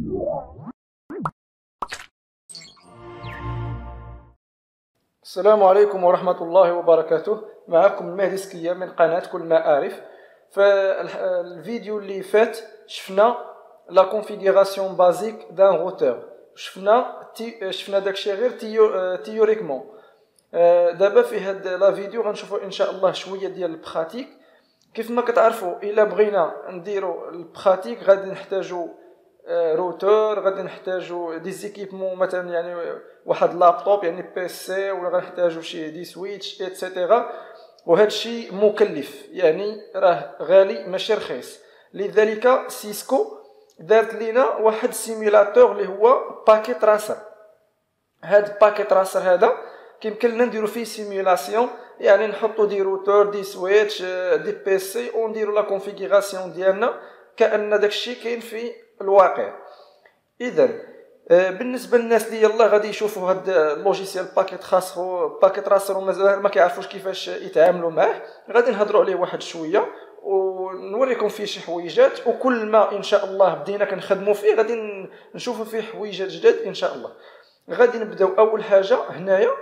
السلام عليكم ورحمة الله وبركاته. معكم المهدي سكية من قناة كل ما أعرف. فالفيديو اللي فات شفنا لا كونفيغوراسيون بازيك دان روتور، شفنا داكشي غير تيوريكمون. دابا في هاد لا فيديو غنشوفوا ان شاء الله شويه ديال البراتيك. كيف ما كتعرفوا الا بغينا نديروا البراتيك غادي نحتاجوا روتور، غادي نحتاجوا دي زيكيبمون، مثلا يعني واحد لابتوب يعني بي سي، ولا غنحتاجوا شي دي سويتش ايتترا. وهذا الشيء مكلف، يعني راه غالي ماشي رخيص. لذلك سيسكو دارت لينا واحد سيميلاتور اللي هو باكيت راسر. هاد باكيت راسر هذا كيمكن لنا نديرو فيه سيميلاسيون، يعني نحطو دي روتور دي سويتش دي بي سي ونديرو لا كونفيغوراسيون ديالنا كأن داكشي كاين في الواقع. اذا بالنسبه للناس اللي يلاه غادي يشوفوا هاد اللوجيسيال باكيت راسر ومازال ما كيعرفوش كيفاش يتعاملوا معاه، غادي نهضروا عليه واحد شويه ونوريكم فيه شي حويجات، وكل ما ان شاء الله بدينا كنخدموا فيه غادي نشوفوا فيه حويجات جداد ان شاء الله. غادي نبداو اول حاجه هنايا.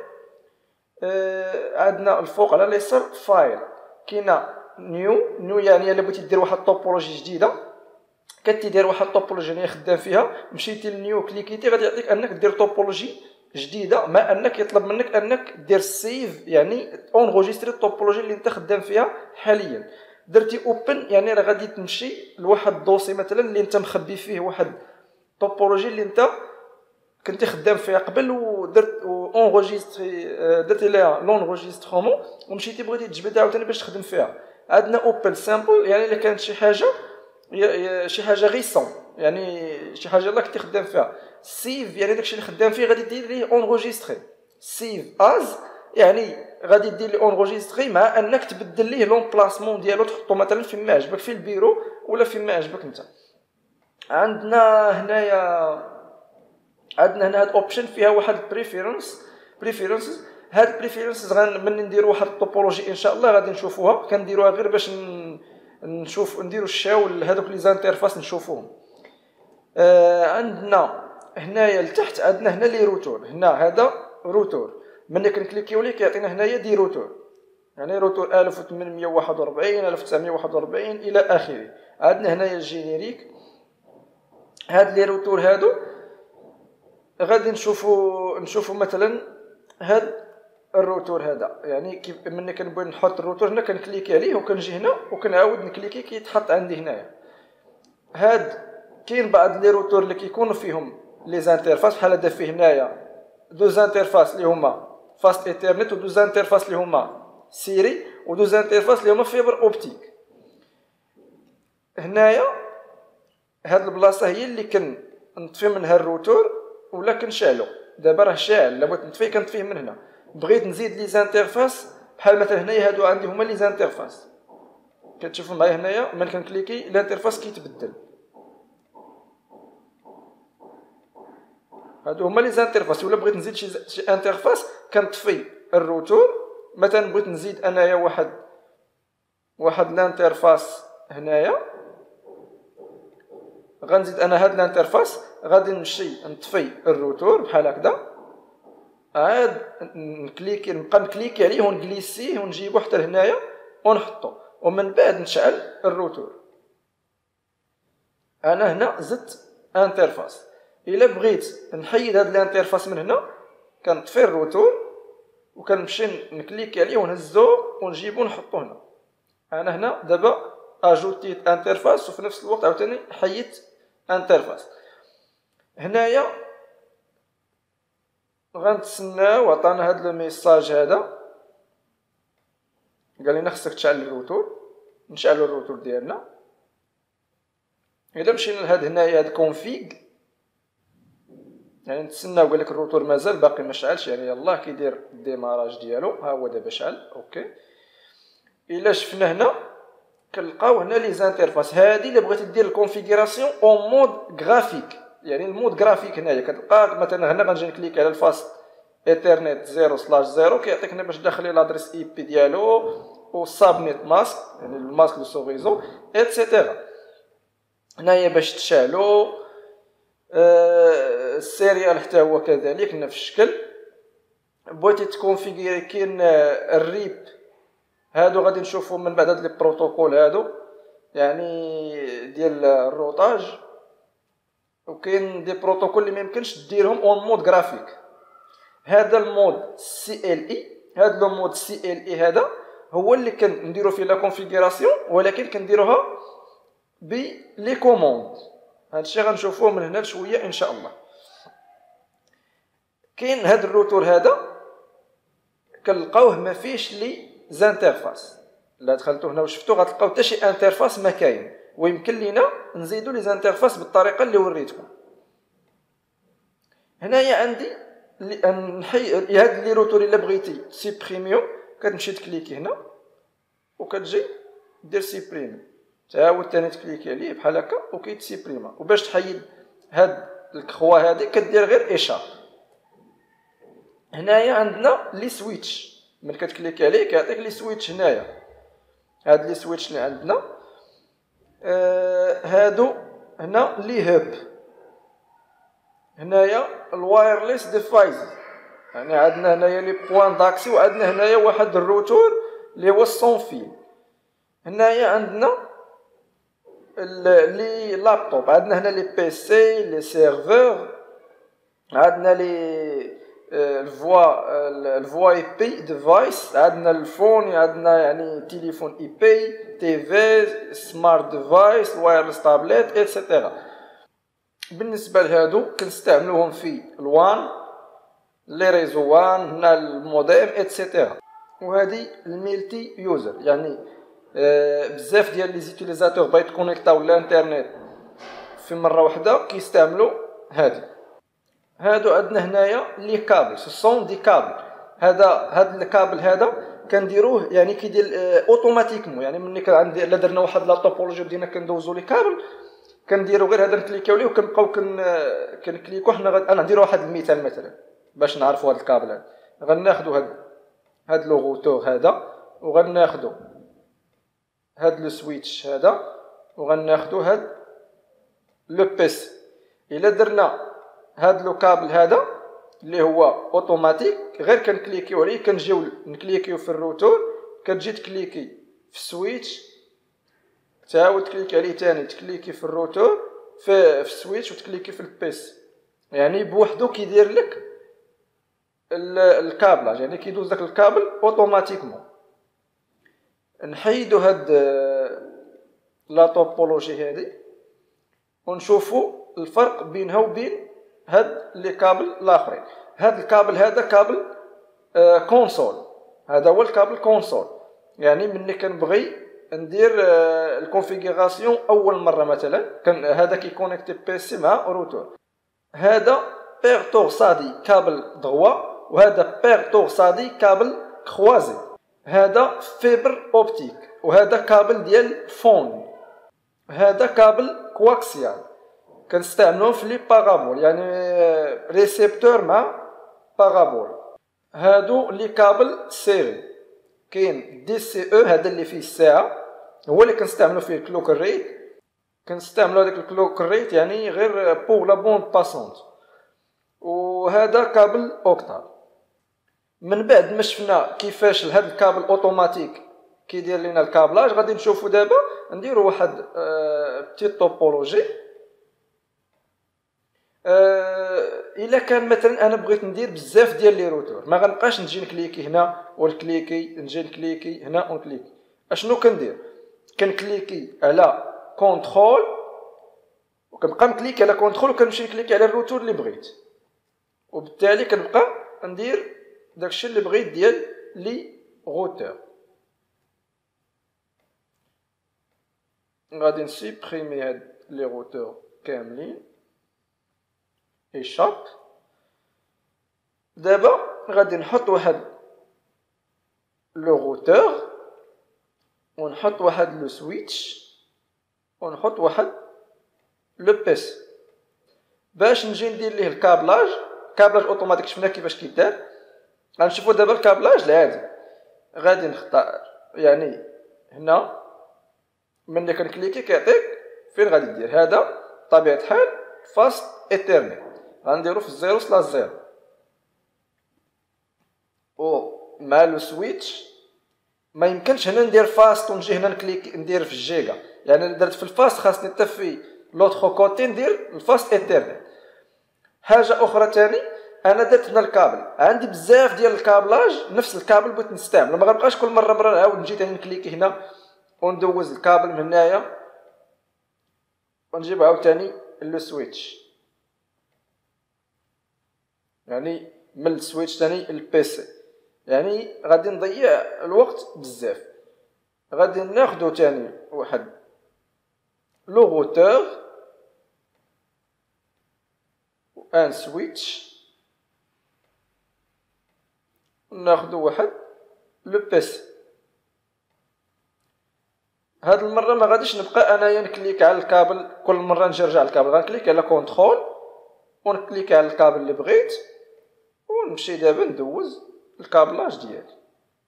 عندنا الفوق على اليسار فايل، كاينه نيو يعني الا بغيتي دير واحد طوبولوجي جديده كتدير واحد طوبولوجي اللي خدام فيها، مشيتي للنيو كليكيتي غادي يعطيك انك دير طوبولوجي جديده، مع انك يطلب منك انك دير سيف يعني اونغوجيستري الطوبولوجي اللي انت خدام فيها حاليا. درتي اوبن يعني راه غادي تمشي لواحد الدوسي مثلا اللي انت مخبي فيه واحد طوبولوجي اللي انت كنتي خدام فيها قبل، ودرت اونغوجيستري، درتي ليها لونغوجيسترومون ومشيتي بغيتي تجبدها عاوتاني باش تخدم فيها. عندنا اوبن سامبل يعني الا كانت شي حاجه غيسون، يعني شي حاجه الله كنتي خدام فيها. سيف يعني داكشي اللي خدام فيه غادي دير ليه اونغوجيستري. سيف از يعني غادي دير ليه اونغوجيستري مع انك تبدل ليه لومبلاسمون ديالو، تحطو مثلا فين ما عجبك في البيرو ولا فين ما عجبك انت. عندنا هنايا هاد اوبشن فيها واحد بريفيرنس. هاد بريفيرنس من نديرو واحد الطوبولوجي ان شاء الله غادي نشوفوها، كنديروها غير باش نشوف نديرو الشاو لهذوك لي زانترفاس نشوفوهم. عندنا هنايا لتحت عندنا هنا لي روتور. هنا هذا روتور، ملي كنكليكيو ليه كيعطينا هنايا دي روتور، يعني روتور 1841 1941 الى اخره. عندنا هنايا الجينيريك. هاد لي روتور هادو غادي نشوفوا مثلا هاد الروتور هذا، يعني كيف ملي كنبغي نحط الروتور هنا كنكليكي عليه وكنجي هنا وكنعاود نكليكي كيتحط عندي هنايا. هاد كاين بعض لي روتور اللي كيكونوا فيهم لي زانترفاس، بحال هذا فيه هنايا دو زانترفاس اللي هما فاست ايثرنت، ودو زانترفاس اللي هما سيري، ودو زانترفاس اللي هما فيبر اوبتيك. هنايا هاد البلاصه هي اللي كنطفي منها الروتور ولا كنشعلو. دابا راه شاعل، الا بغيت نطفيه كنطفيه من هنا. بغيت نزيد لي زانترفاس بحال مثلا هنايا هادو عندي هما لي زانترفاس، كتشوفوا معايا هنايا ملي كنكليكي الانترفاس كيتبدل. هادو هما لي زانترفاس. ولا بغيت نزيد شي انترفاس كنطفي الروتور. مثلا بغيت نزيد انايا واحد الانترفاس هنايا، غنزيد انا هاد الانترفاس، غادي نمشي نطفي الروتور بحال هكذا، عاد نكليكي نبقى نكليكي عليه ونجليسيه ونجيبو حتى لهنايا ونحطو، ومن بعد نشعل الروتور. انا هنا زدت انترفاس. الا بغيت نحيد هاد الانترفاس من هنا كنطفي الروتور وكنمشي نكليكي عليه ونهزو ونجيبو نحطو هنا. انا هنا دابا اجوتيت انترفاس وفي نفس الوقت عاوتاني حيدت انترفاس. هنايا غنتسناو عطانا هاد الميساج هذا، قال لنا خصك تشعل الروتور. نشعلوا الروتور ديالنا. الا مشينا لهاد هنايا هاد كونفيغ، يعني نتسناو قال لك الروتور مازال باقي ما شعلش، يعني يلاه كيدير الديماراج ديالو. ها هو دابا شعل. اوكي. الا شفنا هنا كنلقاو هنا لي زانترفاس. هادي الا بغيتي دير الكونفيغوراسيون اون مود غرافيك، يعني المود غرافيك هنايا كتلقى مثلا هنا غنجي نكليك على الفاست ايثرنت 0/0 كيعطيك هنا باش تدخلي لادريس اي بي ديالو والسابنيت ماسك، يعني الماسك دو سو ريزو ايتترا. هنايا باش تشعلو السيريال حتى هو كذلك نفس الشكل. بغيتي تكونفيغيري كاين الريب، هادو غادي نشوفو من بعد هاد لي بروتوكول هادو يعني ديال الروطاج. وكاين دي بروتوكول اللي ميمكنش ديرهم اون مود غرافيك. هذا المود سي ال اي، هذا لو مود سي ال اي هذا هو اللي كنديرو فيه لا كونفيغوراسيون، ولكن كنديروها بلي كوموند. هادشي غنشوفوه من هنا لشويه ان شاء الله. كاين هاد الروتور هذا كنلقاوه ما فيش لي زانترفاس. الا دخلتو هنا وشفتو غتلقاو حتى شي انترفاس ما كاين، ويمكن لينا نزيدو لي زانترفاس بالطريقه اللي وريتكم. هنايا عندي نحي هاد لي روتور الا بغيتي سيبريميو كتمشي تكليكي هنا وكتجي دير سيبريمي، تعاود ثاني تكليكي عليه بحال هكا وكيتسيبريما. وباش تحيد هاد الكخوا هادي كدير غير اشار. هنايا عندنا لي سويتش، من كتكليكي عليه كيعطيك لي سويتش. هنايا هاد لي سويتش اللي عندنا هادو هنا لي هوب. هنايا الوايرلس ديفايس، يعني عندنا هنايا لي بوين داكسي، وعندنا هنايا واحد الروتور اللي هو السون فيل. هنايا عندنا لي لابتوب، عندنا هنا لي بي سي، لي سيرفور، عندنا لي الفوا اي بي ديفايس، عندنا الفون، عندنا يعني تليفون اي بي، تي في، سمارت ديفايس، وايرلس تابلت ايتترا. بالنسبه لهادو كنستعملوهم في الوان، لي ريزو وان، هنا الموديم ايتترا. وهذه الميلتي يوزر، يعني بزاف ديال لي زيتيليزاتور باغي يتكونيكطاو للانترنت في مره واحده كيستعملوا هادو. عندنا هنايا لي كابل، سون دي كابل. هاد الكابل هذا كنديروه يعني كيدير اوتوماتيكمون، يعني ملي كان عندي الا درنا واحد لا طوبولوجي بدينا كندوزو لي كابل كنديرو غير هذا نكليكيو عليه وكنبقاو كنكليكو. حنا انا نديرو واحد المثال مثلا باش نعرفوا هاد الكابل هذا. غناخذوا هاد لو روتور هذا، وغناخذوا هاد لو سويتش هذا، وغناخذوا هاد لو بيس. الا درنا هاد لو كابل هذا اللي هو اوتوماتيك غير كنكليكيو عليه، كنجيو نكليكيو في الروتور، كتجي تكليكي في السويتش، تعاود تكليكي عليه ثاني، تكليكي في الروتور في السويتش، وتكليكي في البيس. يعني بوحدو كيدير لك الكابلاج، يعني كيدوز داك الكابل اوتوماتيكمون. نحيدو هاد لا توبولوجي هادي ونشوفوا الفرق بينها وبين هاد لي كابل الاخرين. هاد الكابل هذا كابل كونسول، هذا هو الكابل كونسول. يعني ملي كنبغي ندير الكونفيغوراسيون اول مره مثلا هذا كيكونيكتي بيسي مع روتور. هذا بير تورسادي كابل دروا، وهذا بير تورسادي كابل كروازي. هذا فيبر اوبتيك، وهذا كابل ديال فون. هذا كابل كواكسيال كنستعملوه في لي بارابول، يعني ريسيبتور مع بارابول. هادو لي كابل سيري. كاين دي سي او، هذا اللي فيه الساعه، هو اللي كنستعملو فيه الكلوك ريت. كنستعملو هذاك الكلوك ريت يعني غير بوغ لا بوند باسونت. وهذا كابل اوكتال. من بعد ما شفنا كيفاش هاد الكابل اوتوماتيك كيدير لنا الكابلاج، غادي نشوفوا دابا نديروا واحد بتيت توبولوجي. الا كان مثلا انا بغيت ندير بزاف ديال لي روتور، ما غنبقاش نجي نكليكي هنا ونكليكي، نجي نكليكي هنا ونكليكي. اشنو كندير؟ كنكليكي على كونترول، وكنبقى نكليكي على كونترول، وكنمشي نكليكي على الروتور اللي بغيت، وبالتالي كنبقى ندير داكشي اللي بغيت ديال لي روتور. غادي نسيبريمي هاد لي روتور كاملين، ايشاب. دابا غادي نحط واحد لو روتور، ونحط واحد لو سويتش، ونحط واحد لو بيس باش نجي ندير ليه الكابلاج. كابلاج اوتوماتيك شفنا كيفاش كيدار. غنشوفوا دابا الكابلاج العادي. غادي نختار يعني هنا ملي كنكليكي كيعطيك فين غادي دير. هذا بطبيعه الحال فاست ايثرنت، غنديرو في 0/0. و مع لو سويتش ما يمكنش هنا ندير فاست ونجي هنا نكليك ندير في الجيجا، يعني درت في الفاست خاصني حتى في لوطخ كوتي ندير الفاست ايثرنت. حاجه اخرى تاني، انا درت هنا الكابل، عندي بزاف ديال الكابلاج نفس الكابل بغيت نستعمل، ما غنبقاش كل مره نعاود نجي تاني نكليكي هنا وندوز الكابل من هنايا ونجيب عاوتاني لو سويتش، يعني من السويتش تاني البيسي، يعني غادي نضيع الوقت بزاف. غادي ناخدو تاني واحد لو روتور و ان سويتش، ناخدو واحد لو بيسي. هاد المره ما غاديش نبقى انايا نكليك على الكابل كل مره نجي نرجع الكابل، غنكليك على كونترول ونكليك على الكابل اللي بغيت ونمشي دابا ندوز الكابلاج ديالي.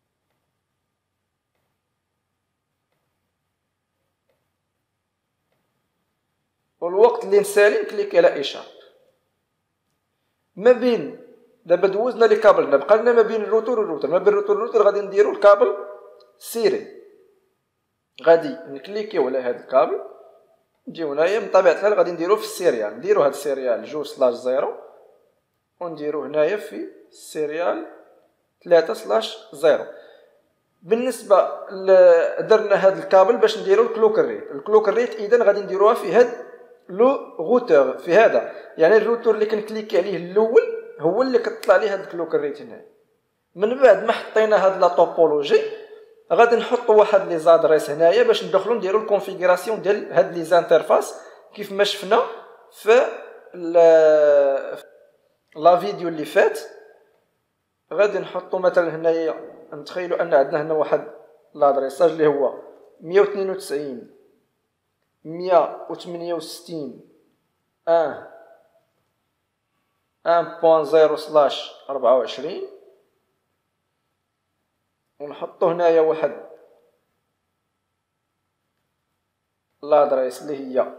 والوقت اللي نسالي نكليك على ايشاب. ما بين دابا دوزنا لي كابلنا، بقى لنا ما بين الروتور والروتور، ما بين الروتور والروتور غادي نديرو الكابل سيري، غادي نكليكيو على هذا الكابل، نجيو هنايا من طبيعه الحال غادي نديرو في السيريال، نديرو هاد السيريال 2/0 ونديرو هنايا في السيريال 3/0. بالنسبه درنا هاد الكابل باش نديرو الكلوك ريت، الكلوك ريت اذا غادي نديروها في هاد لو روتور، في هذا يعني الروتور اللي كنكليكي عليه الاول هو اللي كتطلع ليه هاد الكلوك ريت هنا. من بعد ما حطينا هاد لا توبولوجي غادي نحطوا واحد لي زادريس هنايا باش ندخلوا نديروا الكونفيغوراسيون ديال هاد لي زانترفاس كيف ما شفنا في لا فيديو اللي فات. غادي نحطوا مثلا هنايا نتخيلوا ان عندنا هنا واحد لادريساج اللي هو 192 168 1.0/24 ونحطوا هنايا واحد لادريس اللي هي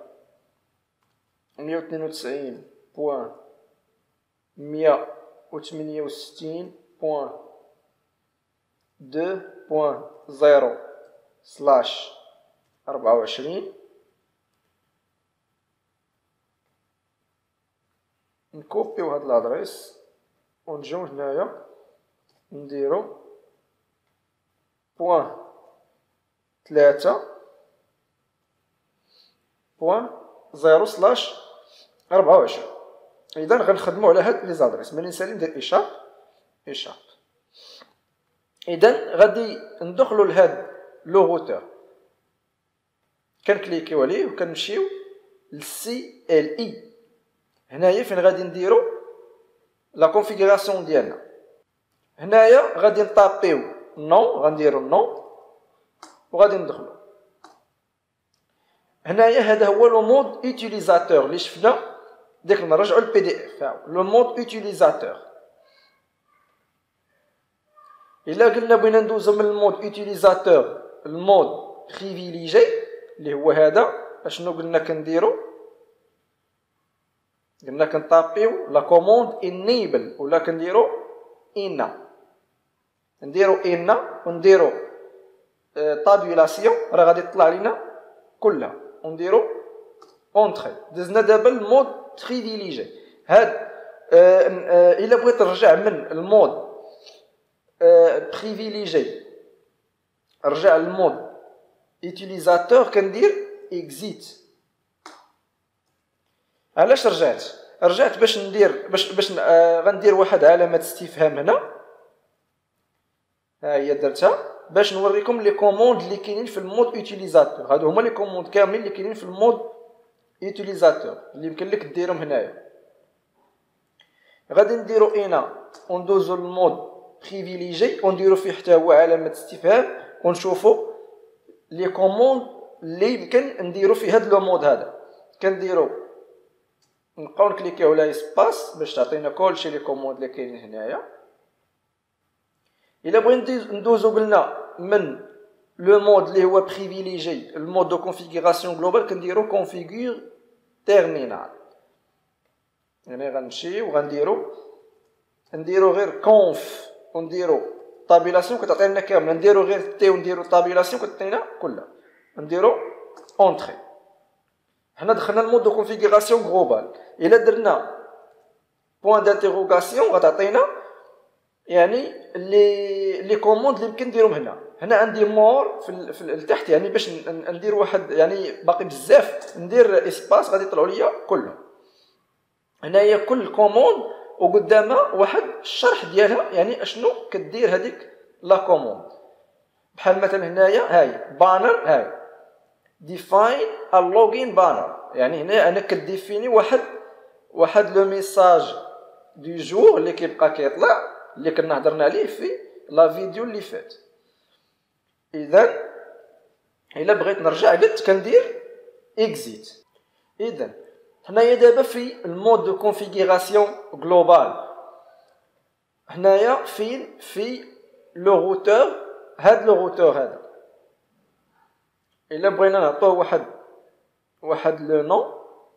192.168.2.0/24. نكوبيو هاد لادريس ونجيو هنايا نديرو بوان 3.0/24. اذا غنخدمو على هاد لي زادريس، ملي نسالي ندير ايشاب. اذا غادي ندخلو لهاد لو روتور، كنكليكيو عليه وكنمشيو للسي ال اي. هنايا فين غادي نديرو لا كونفيغوراسيون ديالنا. هنايا غادي نطابيو نو، غنديرو نو وغادي ندخلو. هنايا هذا هو لو مود اوتيليزاتور اللي شفنا ديك المره، نرجعوا للبي دي اف. لو مود اوتيليزاتور، الا قلنا بغينا ندوزو من المود اوتيليزاتور المود بريفيليجي اللي هو هذا، اشنو قلنا كنديرو؟ قلنا كنطابيو لا كوموند انيبل ولا كنديرو انا، نديرو انا ونديرو طابيولاسيون راه غادي تطلع لينا كلها، ونديرو اونطري. دزنا دابا المود بريفيليجي. هاد الا بغيت نرجع من المود بريفيليجي نرجع للمود يوتيليزاتور كندير اكزيت. علاش رجعت باش ندير باش غندير واحد علامه استفهام هنا، ها هي درتها باش نوريكم لي كوموند اللي كاينين في المود يوتيليزاتور. هادو هما لي كوموند كاملين اللي كاينين في المود يوتيليزاتور اللي يمكن لك ديرهم هنايا. غادي نديرو هنا وندوزو للمود بريفيليجي ونديرو فيه حتى هو علامه استفهام ونشوفو لي كوموند اللي يمكن نديرو في هاد لو مود هذا. كنديرو نبقاو نكليكيو على اسباس باش تعطينا كلشي لي كوموند اللي كاينين هنايا. الا بغينا ندوزو قلنا من لو مود اللي هو بريفيليجي المود دو كونفيغوراسيون جلوبال كنديرو كونفيغور تيرمينال. يعني غنمشي نديرو غير كونف ونديرو طابيلاسيون كتعطينا كامله، نديرو غير تي ونديرو طابيلاسيون كتعطينا كلها، نديرو اونطري. حنا دخلنا المود دو كونفيغوراسيون غلوبال. الا درنا بوين دانتيغوغاسيون غتعطينا يعني لي كوموند اللي يمكن نديرهم هنا عندي مور في التحت، يعني باش ندير واحد يعني باقي بزاف ندير اسباس غادي يطلعوا ليا كلهم. هنايا كل كوموند وقدامها واحد الشرح ديالها، يعني اشنو كدير هذيك لا كوموند. بحال مثلا هنايا هاي بانر، هاي ديفاين ا لوغين بانر، يعني هنا انا كديفيني واحد لو ميساج دو جور اللي كيبقى كيطلع اللي كنا هضرنا عليه في لا فيديو اللي فات. اذا الا بغيت نرجع قلت كندير اكزيت. اذا هنايا دابا في المود دو كونفيغوراسيون غلوبال، هنايا فين في لو روتور. هاد لو روتور هذا الا بغينا نعطوه واحد لو نون،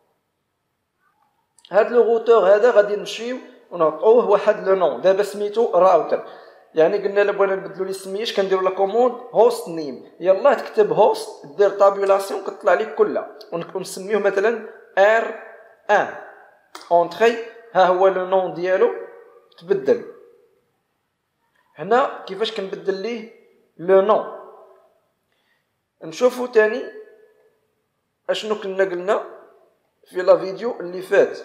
هاد لو روتور هذا غادي نمشيو ونعطوه واحد لو نون. دابا سميتو راوتر، يعني قلنا الا بغينا نبدلو لي سميش كنديرو لا كوموند هوست نيم، يلاه تكتب هوست دير طابيلاسيون كتطلع لك كلها، ونسميوه مثلا ار 1 اونطري. ها هو لو نون ديالو تبدل. هنا كيفاش كنبدل ليه لو نون؟ نشوفو تاني اشنو كنا قلنا في لا فيديو اللي فات،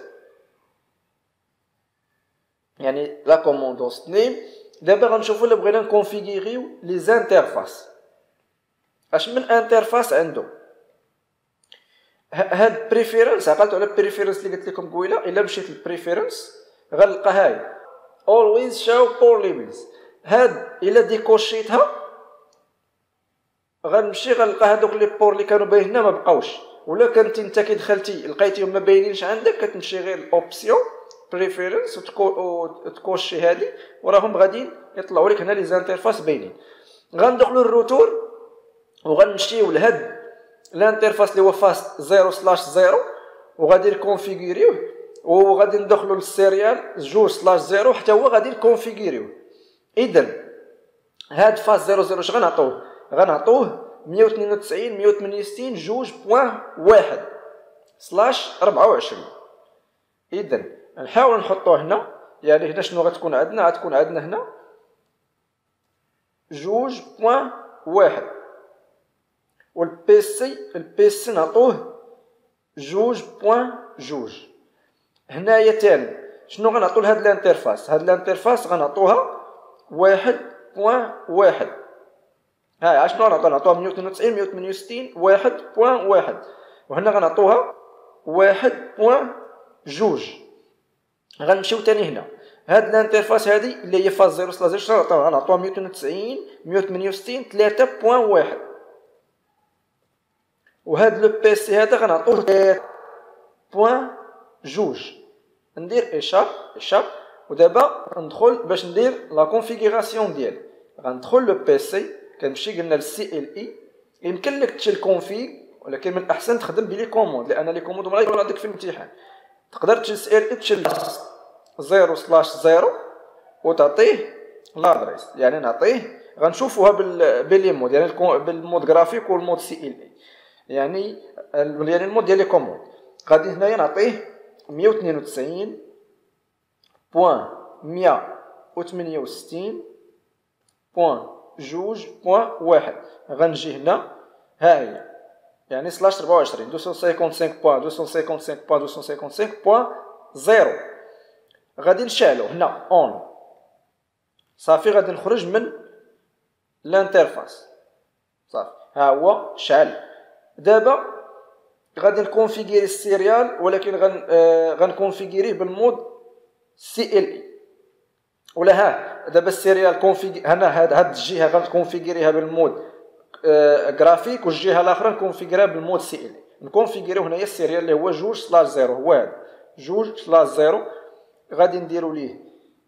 يعني لا كوموند هوست نيم. دابا غنشوفو الا بغينا نكونفيغيريو لي زانترفاس. اش من انترفاس عنده هاد بريفيرنس؟ عقلتوا على البريفيرنس اللي قلت لكم قبيله؟ الا مشيت للبريفيرنس غنلقى هاي always show poor labels. هاد الا ديكوشيتها غنمشي غنلقى هادوك لي بور اللي كانوا باينين هنا ما بقاوش، ولا كنت انت كي دخلتي لقيتيهم ما باينينش عندك كتمشي غير الاوبسيون بريفيرنس وتكوشي هادي وراهم غادي يطلعوا لك هنا لي زانترفاس باينين. غندخلوا للروتور وغنمشيو لهاد الانترفاس اللي هو فاست 0/0 وغادي نكونفيغوريوه، وغادي ندخلوا للسيريال 2/0 حتى هو غادي نكونفيغوريوه. اذا هاد فاست 00 اش غنعطوه 192.168.2.1/24. اذا نحاول نحطوه هنا، يعني هنا شنو غتكون عندنا؟ غتكون عندنا هنا 2.1 والبيسي نعطوه 2.2. هنايا تاني شنو غنعطو لهاد الانترفاس؟ هاد الانترفاس غنعطوها 1.1. هاي شنو غنعطوها 192.168.1.1 وهنا غنعطوها 1.2. غنمشيو تاني هنا هاد الانترفاس هادي اللي هي فاز 0/0 غنعطوها 192.168.3.1 وهاد لو بيسي هذا غنعطوه 3.2. ندير اشاب ودابا ندخل باش ندير لا كونفيغوراسيون ديالي. غندخل لو بيسي كنمشي قلنا للسي ال اي. يمكن لك تشيل كونفيغ ولكن من الاحسن تخدم بلي كوموند لان لي كوموند ما غيكونوا عندك في الامتحان. تقدر تشيل سي ال اي تشيل 0/0 وتعطيه لادريس، يعني نعطيه غنشوفوها باللي مود، يعني بالمود جرافيك والمود سي ال اي، يعني المود ديال لي كوموند. غادي هنايا نعطيه 192.168.2.1. غنجي هنا هاي يعني /24 255.255.255.0 غادي نشعلو هنا اون. صافي غادي نخرج من الانترفاس صافي ها هو شعل. دابا غادي نكونفيغيري السيريال ولكن غنكونفيغيريه بالمود سي ال اي ولا ها دابا السيريال كونفيغ هنا هاد الجهه غنكونفيغيريها بالمود جرافيك والجهه الاخرى نكونفيغيريها بالمود سي ال اي. نكونفيغيريو هنايا السيريال اللي هو 2/0 هو هذا 2/0 غادي نديرو ليه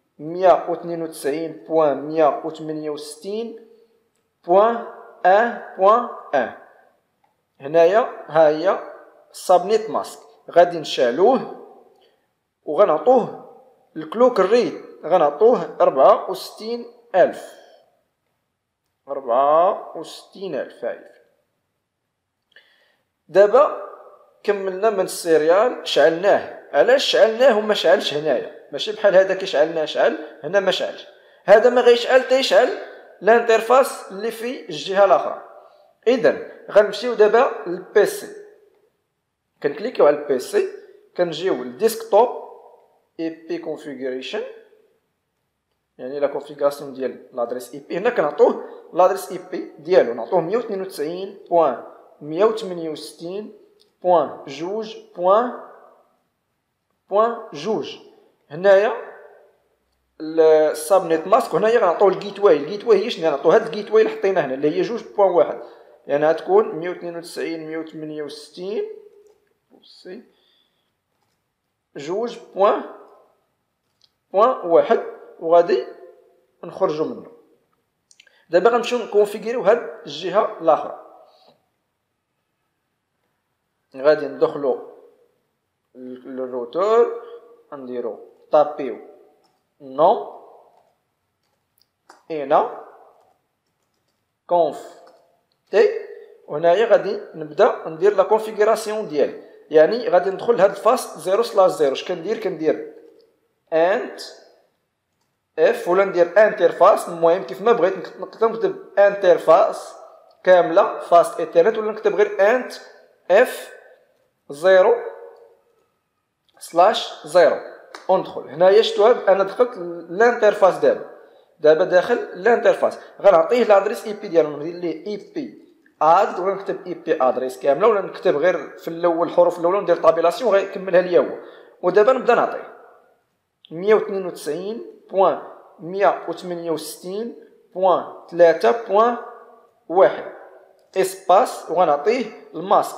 192.168.1.1. هنايا ها هي سابنيت ماسك غادي نشعلوه وغنعطوه الكلوك الريد غنعطوه 64,000. 64,000 هاي. دابا كملنا من السيريال شعلناه. علاش شعلناه وما شعلش هنايا؟ ماشي بحال هذا كيشعلنا شعل هنا ما شعلش. هذا ما غيشعل تيشعل الانترفاس اللي في الجهه الاخرى. اذا غنمشيو دابا للبيسي، كنكليكيو على البيسي، كنجيو للديسكتوب اي بي كونفيغوريشن، يعني لا كونفيغوراسيون ديال لادريس اي بي. هنا كنعطوه لادريس اي بي ديالو، نعطوه 192.168.2.2. هنايا السابنيت ماسك، وهنايا غنعطوه الجيت واي. الجيت واي هي شنو؟ غنعطوه هاد الجيت واي اللي حطينا هنا اللي هي 2.1، يعني غتكون 192.168 2.1 وغادي نخرجوا منه. دابا غنمشيو نكونفيغيريو هاد الجهه الاخرى. غادي ندخلوا للروتور، نديرو طابيو نو هنا كونف تي، وهنايا غادي نبدا ندير لا كونفيغوراسيون ديالي. يعني غادي ندخل لهاد الفاست 0/0. اش كندير انت اف ولا ندير انترفاس. المهم كيف ما بغيت نقدر نكتب انترفاس كامله فاست ايثرنت، ولا نكتب غير انت اف 0/0 وندخل. هنايا شفتوا انا دخلت الانترفاس. دابا داخل الانترفاس غنعطيه لادريس اي بي ديالو، ندير ليه اي بي اد ولا نكتب اي بي ادريس كامله، ولا نكتب غير في الاول الحروف الاولى وندير طابيلاسيون غيكملها ليا هو. ودابا نبدا نعطيه 192.168.3.1 اسباس، وغنعطيه الماسك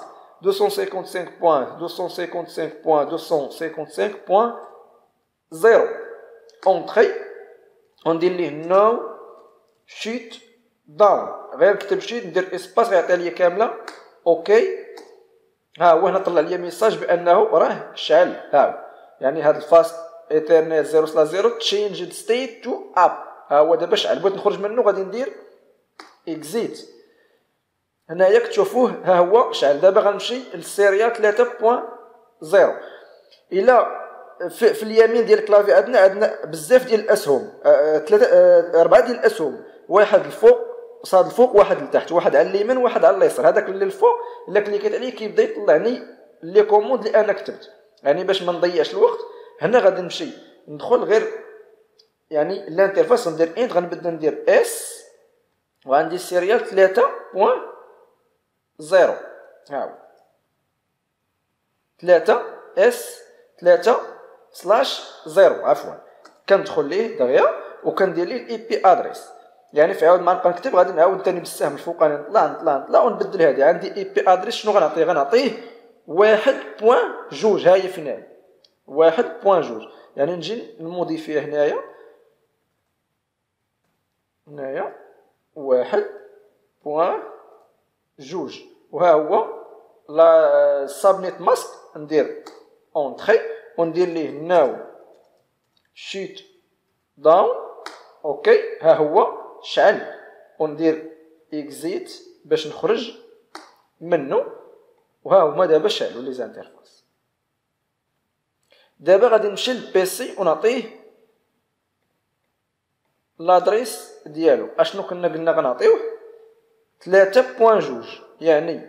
255.255.255.0 اونطري، وندير ليه نو شيت داون. غير نكتب شيت ندير اسباس غيعطيها ليا كامله. اوكي، ها هو هنا طلع لي ميساج بانه راه شعل. ها يعني هذا الفاست ايثرنت 0/0 تشينج ستيت تو اب. ها هو دابا شعل. بغيت نخرج منه غادي ندير اكزيت. هنايا كتشوفوه ها هو شعل. دابا غنمشي للسيريال 3.0. الا في اليمين ديال الكلافي عندنا بزاف ديال الاسهم، 4 ديال الاسهم، واحد الفوق صاد الفوق، واحد لتحت، واحد على اليمين واحد على اليسار. هذاك اللي الفوق الا كليكيت عليه كيبدا يطلعني لي كوموند اللي انا كتبت. يعني باش ما نضيعش الوقت هنا غادي نمشي ندخل غير يعني الانترفاس، ندير انت، غنبدا ندير اس وعندي سيريال 3.0. ها هو 3 اس 3/0 عفوا. كندخل ليه دغيا وكندير ليه الاي بي ادريس. يعني في عاود ما نبقى نكتب غادي نعاود ثاني بالسهم الفوقاني نطلع ونبدل. هذه عندي اي بي ادريس شنو غنعطيه 1.2. ها هي فين هي 1.2. يعني نجي نموديفيه هنايا 1.2. وها هو لا سابنيت ماسك ندير اونطري وندير ليه ناو شيت داون. اوكي، ها هو شعل، وندير اكزيت باش نخرج منه. وها هما دابا شعلوا لي زانترفاس. دابا غادي نمشي للبيسي ونعطيه لادريس ديالو. اشنو قلنا غنعطيوه 3.2، يعني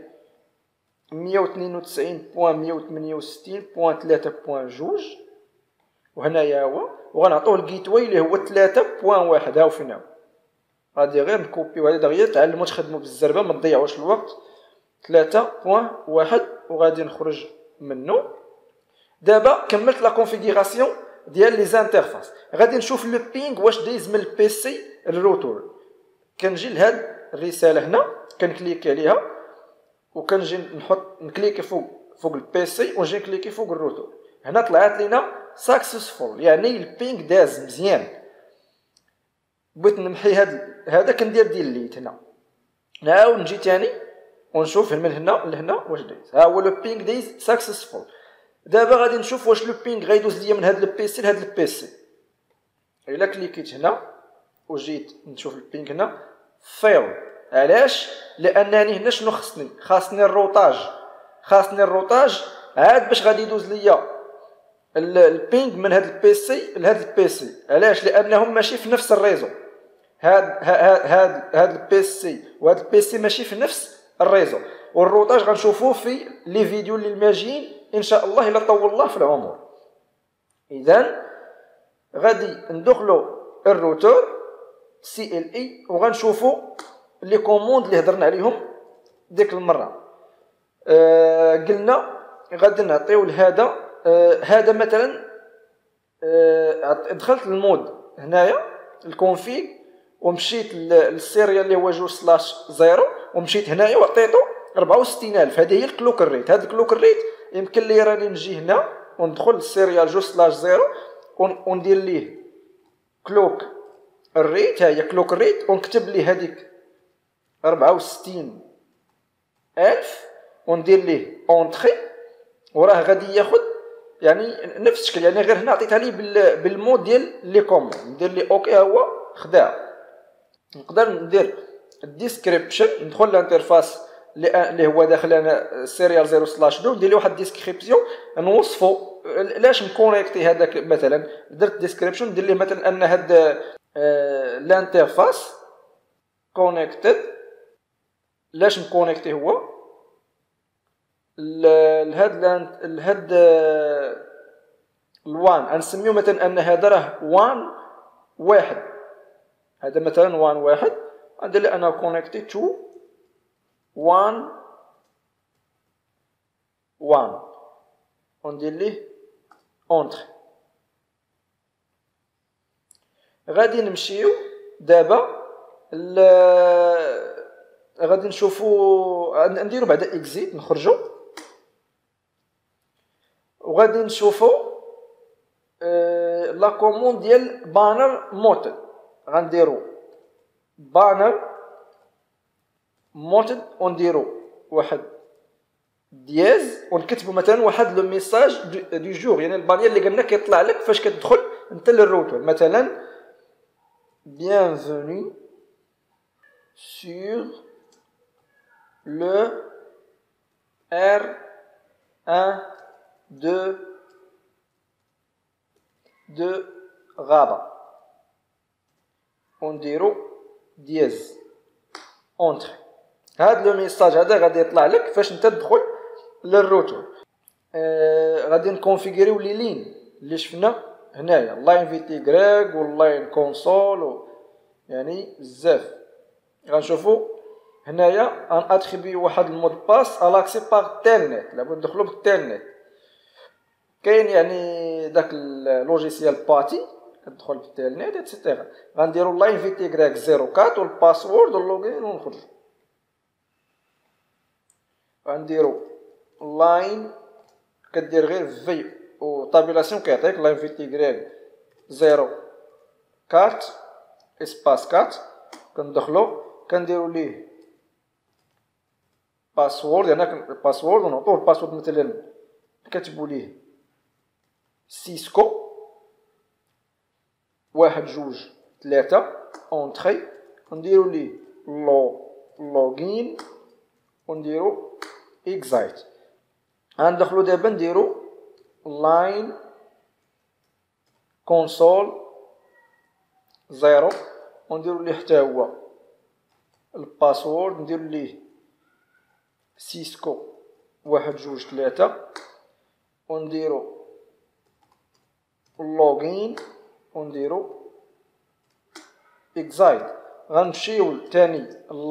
192.168.3.2. وهنايا هو، وغنعطوه الجيت واي اللي هو 3.1. ها هو فين هو. غادي غير نكوبيو هذا دغيا تعلموا تخدموا بالزربه ما تضيعوش الوقت. 3.1 وغادي نخرج منه. دابا كملت لا كونفيغوراسيون ديال لي زانترفاس. غادي نشوف لو بينغ واش دايز من البيسي للروتور. كنجي لهاد الرساله هنا كنكليكي عليها وكنجي نكليكي فوق البيسي ونجي نكليكي فوق الروتور. هنا طلعت لينا ساكسسفول، يعني البينغ داز مزيان. بغيت نمحي هذا كندير ديليت هنا. نعاود نجي ثاني ونشوف من هنا لهنا واش دايز. ها هو لو بينغ دايز ساكسسفول. دابا غادي نشوف واش لو بينغ غيدوز ليا من هاد البيسي لهاد البيسي. الا كليكيت هنا وجيت نشوف البينغ هنا فيل. علاش؟ لانني هنا شنو خاصني الروطاج عاد باش غادي يدوز ليا البينغ من هاد البيسي لهاد البيسي. علاش؟ لانهم ماشي في نفس الريزو. هاد البيسي وهاد البيسي ماشي في نفس الريزو. والروطاج غنشوفوه في لي فيديو اللي ماجيين ان شاء الله الا طول الله في العمر. اذا غادي ندخلوا الروتور سي ال اي وغنشوفوا لي كوموند اللي هضرنا عليهم ديك المره. قلنا غادي نعطيو لهذا هذا مثلا دخلت المود هنايا الكونفيغ ومشيت للسيريال اللي هو 2/0 ومشيت هنايا وعطيته 64000. هذه هي الكلوك ريت. هذا الكلوك ريت يمكن لي راني نجي هنا وندخل للسيريال 2/0 وندير ليه كلوك الريت. ها هي كلوك ريت ونكتب ليه هذيك 64000 وندير ليه اونطري وراه غادي ياخذ يعني نفس الشكل. يعني غير هنا عطيتها ليه بالمود ديال لي كوموند. ندير ليه اوكي هو خداها. نقدر ندير الديسكريبشن ندخل للانترفاس اللي هو داخل انا سيريال 0/2 ندير له واحد الديسكريبسيون نوصفو علاش مكونيكتي هذاك. مثلا درت ديسكريبشن ندير ليه مثلا ان هاد الانترفاس كونيكتد لاش مكونيكتي هو لهاد الوان غنسميو مثلا ان هذا راه 1 هذا مثلا 1 غندير لي انا كونيكتي تو 1 وندير ليه اونتر. غادي نمشيو دابا غادي نشوفو نديرو بعد اكزيت نخرجو وغادي نشوفو لا كوموند ديال بانر موتد. غنديرو بانر موتد ونديرو واحد دياز ونكتبو مثلا واحد لو ميساج دو جور. يعني البانير اللي قلنا كيطلع لك فاش كتدخل انت للروتور. مثلا bienvenue sur le R1 de غابة ونديرو دياز اونتر. هاد لو ميساج هذا غادي يطلع لك فاش انت تدخل للروتور. غادي نكونفيغوريو لي لين اللي شفنا هنايا لاين في تي غريك واللاين كونسول يعني بزاف. غنشوفو هنايا ان اتريبيو واحد المود باس على اكسي باغ تيلنت. لابد ندخلو بالتيلنت. كاين يعني داك اللوجيسيال باتي كتدخل بالتيلنت اتسيتيرا. غنديرو لاين في تي غريك 04 والباسورد واللوغين ونخرجو. غنديرو لاين كدير غير في وطابيلاسيون كيعطيك لاين في تي غريك 04 اسباس 4. كندخلو كنديرو ليه باسورد. يعني الباسورد ونعطوه الباسورد مثلا كتبوا ليه سيسكو 1 2 3 اونتري. نديرو ليه لوغين ونديرو اكزايت. غندخلو دابا نديرو لاين كونسول 0 ونديرو ليه حتى هو الباسورد. نديرو ليه سيسكو 1 2 3 ونديرو لوغين ونديرو اكزايت. غنمشيو تاني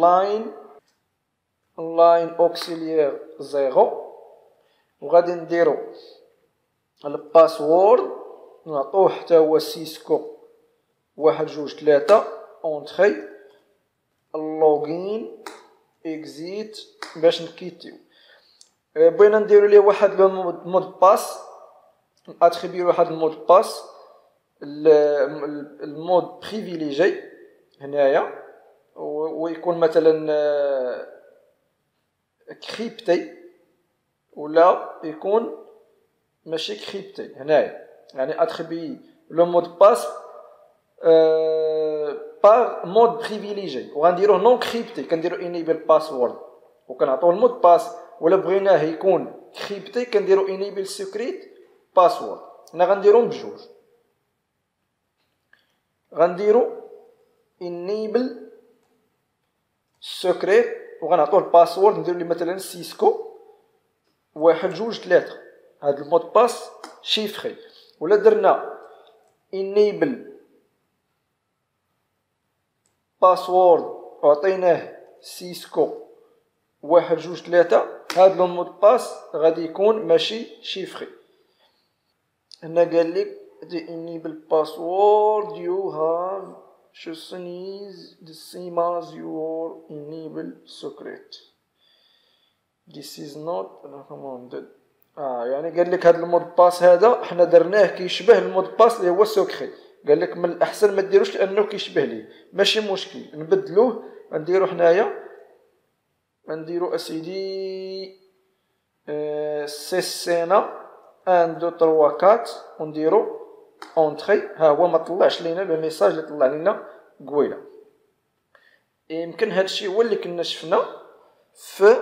لاين اوكسيليير 0 وغادي نديرو الباسورد نعطوه حتى هو سيسكو 1 2 3 اونتري اللوغين اكزيت باش نكيتيو. بغينا نديرو ليه واحد لو مود باس اتريبيو واحد المود باس المود بريفيليجي هنايا ويكون مثلا كريبتي ولا يكون ماشي كريبتي هنايا، يعني اتريبي لو مود باس باغ مود بريفيليجي، وغنديروه نون كريبتي كنديرو انيبل باسورد وكنعطيو المود باس، ولا بغيناه يكون كريبتي كنديرو انيبل سيكريت باسورد. هنا غنديروهم بجوج، غنديرو انيبل سيكريت وغنعطيو الباسورد نديرو ليه مثلا سيسكو 1 2 3. هاد المود باس شيفري. ولا درنا enable باسورد وعطيناه سيسكو 1 2 3، هاد لو مود باس غادي يكون ماشي شيفري. هنا قال لك the enable password you have chosen is the same as your enable secret. This is not recommended. يعني قال لك هذا المود باس هذا حنا درناه كيشبه المود باس اللي هو سوكري. قال لك من الاحسن ما ديروش لانه كيشبه ليه، ماشي مشكل نبدلوه. نديرو حنايا نديرو اسيدي سي سينا 1 2 3 4 ونديرو اونتري. ها هو ما طلعش لينا لو ميساج اللي طلع لنا قويله. يمكن هادشي هو اللي كنا شفنا في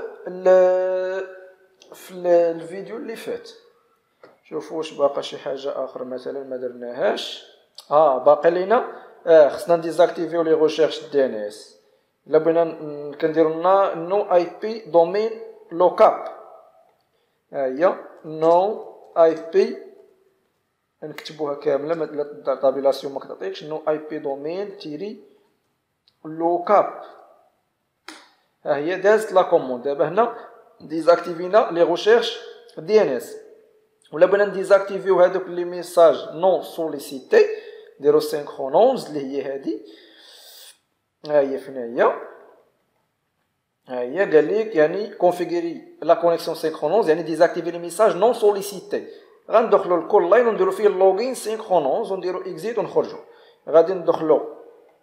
الفيديو اللي فات. شوفوا واش باقا شي حاجه اخرى مثلا ما درناهاش. باقي لينا خصنا نديزاكتيفيو لي ريشيرش دي ان اس. الا بغينا كنديروا لنا نو اي بي دومين لوكاب. هي نو اي بي نكتبوها كامله، لا طابيلاسيون ما كتعطيكش. نو اي بي دومين تيري لوكاب. هي دازت لا كوموند. دابا هنا ديزاكتيفينا لي ريشيرش دي ان اس. ولا بغينا نديزاكتيفيو هادوك لي ميساج نون سوليسيتي نديرو سينكرونونز اللي هي هادي. ها هي فين هي؟ ها هي قال لك يعني كونفيغوري لا كونيكسيون سينكرونونز، يعني ديزاكتيفي لي ميساج نون سوليسيتي. غندخلو لكل لاين ونديرو فيه اللوغين سينكرونونز ونديرو اكزيت ونخرجو. غادي ندخلو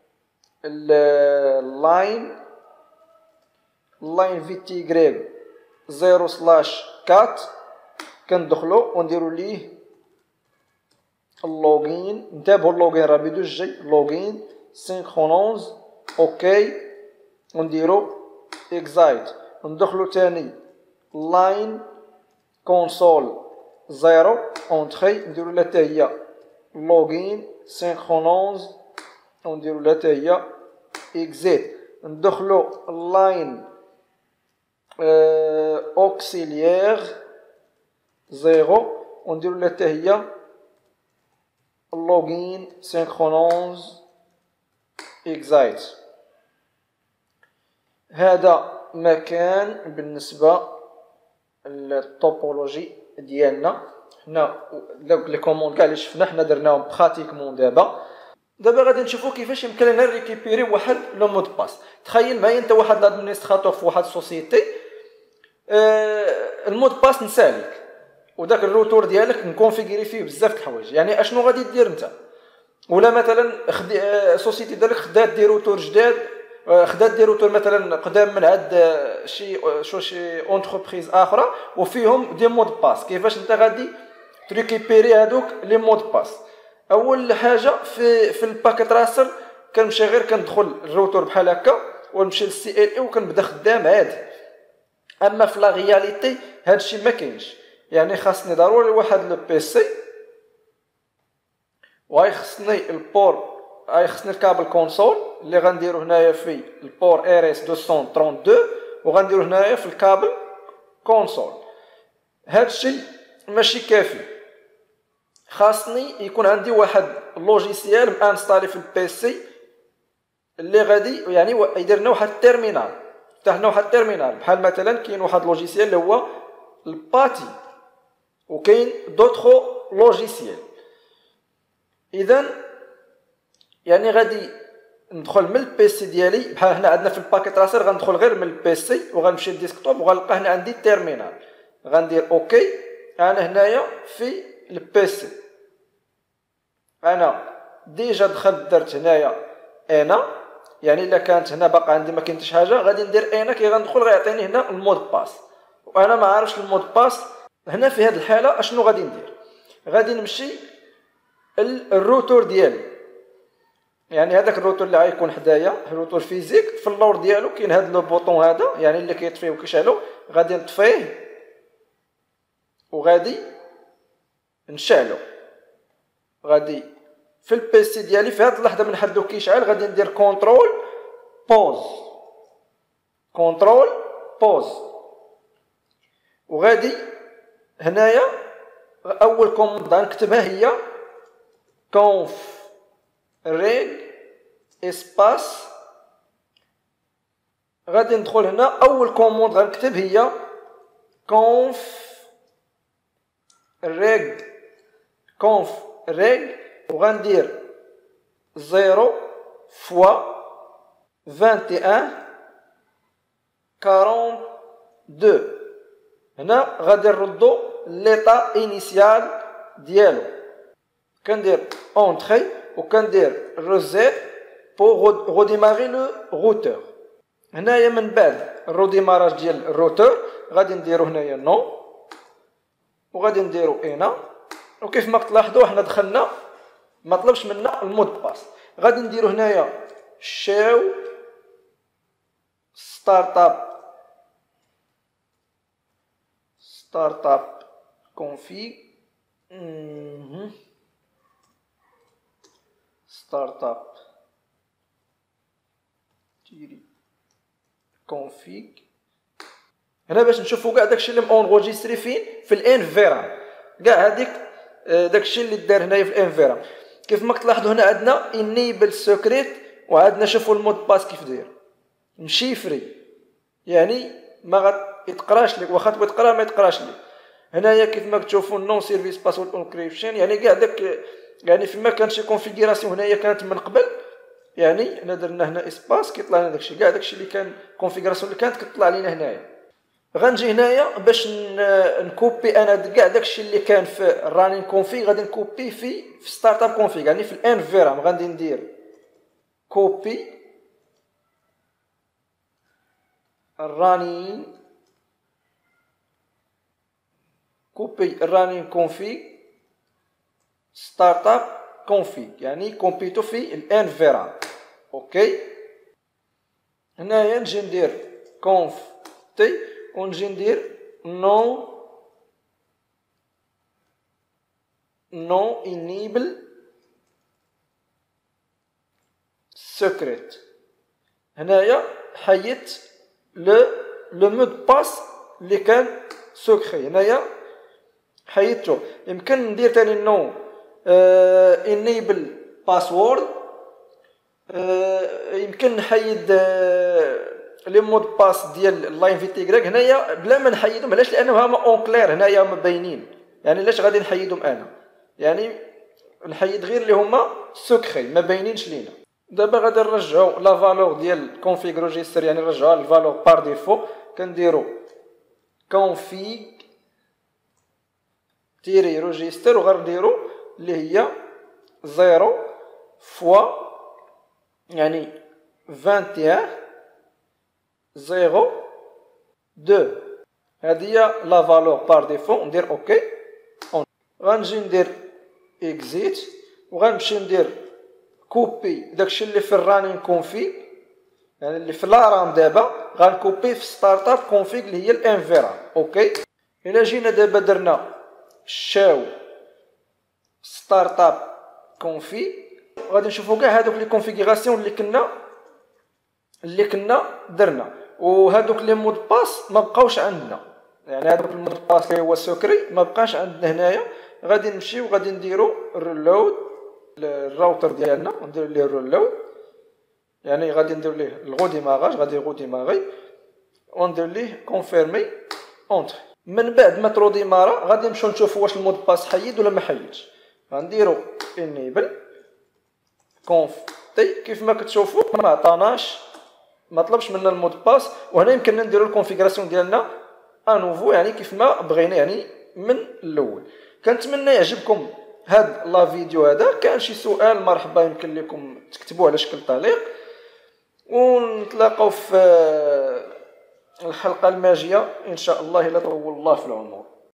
اللاين في تي غريغ 0/4 كندخلو ونديرو ليه اللوغين. نتابعو اللوغين راه بيدوز جاي لوغين سينكرونونز اوكي ونديرو اكزايت. ندخلو تاني لاين كونسول 0 اونتري نديرو لها حتى هي لوغين سينكرونونز ونديرو لها حتى هي اكزيت. ندخلو لاين اوكسيليير 0 ونديرو لها حتى هي اللوغين سينكرونونز اكزايت. هذا مكان بالنسبه للطوبولوجي ديالنا. حنا دوك لي كوموند كاع اللي شفنا حنا درناهم براتيكمون. دابا غادي نشوفوا كيفاش يمكن لنا ريكيبيري واحد لو مود باس. تخيل معايا انت واحد لادمينستراتور في واحد السوسيتي، المود باس نسالك وداك الروتور ديالك نكونفيغيري فيه بزاف د الحوايج. يعني اشنو غادي دير انت؟ ولا مثلا سوسيتي ديالك خدات دي روتور جداد، خدات دي روتور مثلا قدام من عند شي اونتربريز اخرى وفيهم دي مود باس. كيفاش انت غادي تريكيبيري هذوك لي مود باس؟ اول حاجه في الباكيت راسر كنمشي غير كندخل الروتور بحال هكا ونمشي للسي ال اي وكنبدا خدام عادي. اما في لا رياليتي هادشي ما كاينش. يعني خاصني ضروري واحد لو بي سي، وهاي خصني البور، هاي خصني الكابل كونسول اللي غنديرو هنايا في البور ار اس 232 وغنديرو هنايا في الكابل كونسول. هادشي ماشي كافي، خاصني يكون عندي واحد لوجيسيال مانستالي في البي سي اللي غادي يعني يدير لنا واحد التيرمينال. فتح لنا واحد التيرمينال بحال مثلا كاين واحد لوجيسيال اللي هو الباتي وكاين دوطخو لوجيسيال. اذا يعني غادي ندخل من البي سي ديالي بحال هنا عندنا في الباكيت راسر، غندخل غير من البي سي وغنمشي للديسكتوب وغنلقى هنا عندي التيرمينال. غندير اوكي. انا هنايا في البي سي، انا ديجا دخلت درت هنايا انا، يعني الا كانت هنا باقا عندي ما كاينش حاجه غادي ندير انا كي غندخل غيعطيني هنا المود باس وانا ما عارفش المود باس. هنا في هذه الحاله اشنو غادي ندير؟ غادي نمشي الروتور ديالي، يعني هذاك الروتور اللي غيكون حدايا الروتور فيزيك، في اللور ديالو كاين هذا لو بوطون هذا يعني اللي كيطفيه وكيشعلو، غادي نطفيه وغادي نشعلو. غادي في البيسي ديالي في هذه اللحظه من حدو كيشعل غادي ندير كونترول بوز، كونترول بوز، وغادي هنايا اول كوموند غنكتبها هي كونف ريغ اسباس. غادي ندخل هنا اول كوموند غنكتب هي كونف ريغ وغندير 0 فوا 21 42. هنا غادي نردو ليطا انيسيال ديالو، كندير اونتري وكندير روزيت بوغ روديماري لو روتور. هنايا من بعد الروديماراج ديال الروتور غادي نديرو هنايا نو وغادي نديرو انا، وكيف ما تلاحظوا حنا دخلنا ما طلبش منا المود باس. غادي نديرو هنايا شاو ستارت اب config ستارت اب تيري config. هنا باش نشوفوا كاع داكشي اللي مونغوجيستري فين في الانفيرام، كاع هذيك داكشي اللي دار هنايا في الانفيرام. كيف ما تلاحظوا هنا عندنا انيبل سيكريت وعندنا شوفوا المود باس كيف داير مشيفري، يعني ما غيتقراش لك، واخا تبغي تقرا ما يتقراش لك. هنايا كيف ما تشوفوا نون سيرفيس باسورد انكريبشن، يعني كاع داك يعني فيما كانت شي كونفيغوراسيون هنايا كانت من قبل، يعني حنا درنا هنا اسباس كيطلع لنا داكشي، كاع داكشي اللي كان كونفيغوراسيون اللي كانت كتطلع لينا هنايا. غنجي هنايا باش نكوبي انا كاع داكشي اللي كان في الرانين كونفيغ غادي نكوبي في ستارت اب كونفيغ، يعني في الانفيرام غادي ندير كوبي الرانين كونفيغ ستارت اب كونفيغ، يعني كومبيتو في الانفيرام. اوكي هنايا نجي ندير كونف تي ونجي ندير نو انيبل سيكريت. هنايا حيدت لو مود باس اللي كان سكري، هنايا حيدته. يمكن ندير تاني نو انيبل باسورد، يمكن نحيد لي مود باس ديال اللاين في تيغريك هنايا بلا ما نحيدهم. علاش؟ لانهم هما اون كلير هنايا هما باينين، يعني علاش غادي نحيدهم انا؟ يعني نحيد غير اللي هما سكري ما باينينش لينا. دابا غادي نرجعوا لا فالور ديال كونفيغ ريجستر، يعني نرجعوا الفالور بار ديفو. كنديروا config تيري ريجستر وغنديروا اللي هي 0 فوا يعني 21 0 2. هذه هي لا فالور بار ديفو. ندير اوكي، غنجي ندير اكزيت وغنمشي ندير كوبي داكشي اللي في الرانين كونفيغ، يعني اللي في لارام دابا غنكوبي في ستارت اب كونفيغ اللي هي الانفيرام. اوكي الا جينا دابا درنا شاو ستارت اب كونفيغ غادي نشوفوا كاع هذوك لي كونفيغوراسيون اللي كنا درنا، وهذوك لي مود باس ما بقاوش عندنا، يعني هذوك المود باس اللي هو سكري ما بقاش عندنا هنايا. غادي نمشيو وغادي نديرو ريلود الراوتر ديالنا وندير ليه ريلود، يعني غادي ندير ليه الغوديماراج، غادي غوديماغي وندير ليه كونفيرمي اونتري. من بعد ما تروديمارا غادي نمشيو نشوفوا واش المود باس حيد ولا ما حيدش. غنديرو انيبل كونف تي، كيف ما كتشوفوا ما عطاناش، ما طلبش منا المود باس. وهنا يمكننا نديرو الكونفيغوراسيون ديالنا انوفو، يعني كيف ما بغينا، يعني من الاول. كنتمنى يعجبكم هاد لا فيديو هذا. كان شي سؤال مرحبا يمكن لكم تكتبوه على شكل تعليق، ونتلاقاو في الحلقه الماجيه ان شاء الله، الا طول الله في العمر.